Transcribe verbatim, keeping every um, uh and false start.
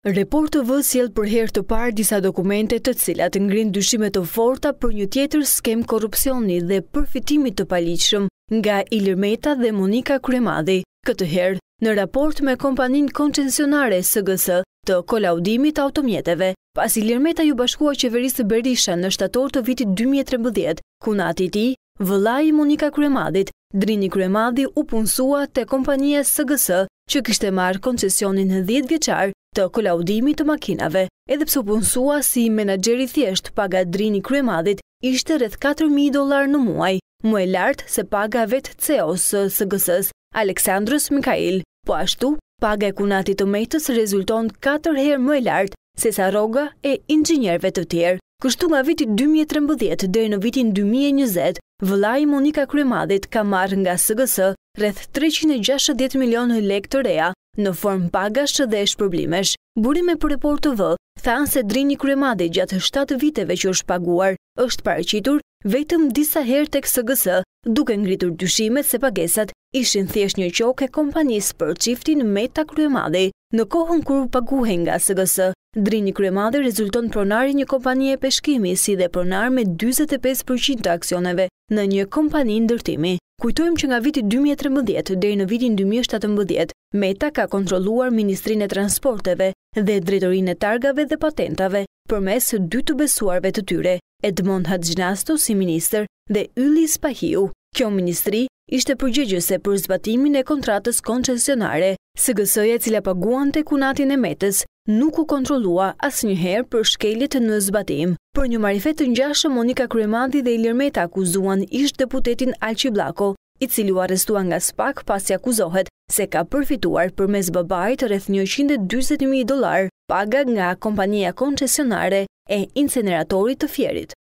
Report T V sjell për herë të parë disa dokumente të cilat ngrin dyshime të forta për një tjetër skem korrupsioni dhe përfitimi të paligjshëm nga Ilir Meta dhe Monika Kryemadhi, këtë herë në raport me kompaninë koncesionare S G S të kolaudimit të automjeteve, pas Ilir Meta ju bashkua qeverisë Berisha në shtator të vitit dy mijë e trembëdhjetë, ku nati i tij, vëllai i Monika Kryemadhit, Drini Kryemadhi, u punësua te kompania S G S, që kishte marrë koncesionin dhjetë vjeçar të kolaudimit të makinave, edhe pse u punësua si menaxher i thjesht, paga Drini Kryemadhit ishte rreth katër mijë dollar në muaj, më e lartë se paga vetë C E O-s së S G S-s, Aleksandros Mikail. Po ashtu, paga e kunatit të Metës rezulton katër herë më e lartë se sa rroga e inxhinierëve të tjerë. Kështu nga viti dy mijë e trembëdhjetë deri në vitin dy mijë e njëzet, vëllai i Monika Kryemadhit ka marrë nga S G S rreth treqind e gjashtëdhjetë milionë lekë të reja në formë pagash dhe shpërblimesh. Burime për Report T V thanë se Drini Kryemadhi gjatë shtatë viteve që është paguar, është paraqitur vetëm disa herë tek S G S, duke ngritur dyshimet se pagesat ishin thjesht një qoke kompanisë për çiftin Meta Kryemadhi. Në kohën kur paguhej nga S G S, Drini Kryemadhi rezulton pronar i një kompanie peshkimi, si dhe pronar me dyzet e pesë përqind të aksioneve në një kompani ndërtimi. Kujtojmë që nga viti dy mijë e trembëdhjetë deri në vitin dy mijë e shtatëmbëdhjetë, Meta ka kontrolluar Ministrinë e Transporteve dhe Drejtorinë e Targave dhe Patentave përmes dy të besuarve të tyre, Edmond Haxhinasto si ministër dhe Ylli Spahiu. Kjo ministri ishte përgjegjëse për zbatimin e kontratës koncesionare. S G S-ja, e cila paguante kunatin e Metës, nuk u kontrollua asnjëherë për shkeljet në zbatim. Për një marifet të ngjashëm, Monika Kryemadhi dhe Ilir Meta akuzuan ish deputetin Alqi Bllako, i cili u arrestua nga SPAK pasi akuzohet se ka përfituar përmes babait rreth njëqind e dyzet mijë dollar paga nga kompania koncesionare e inceneratorit të Fierit.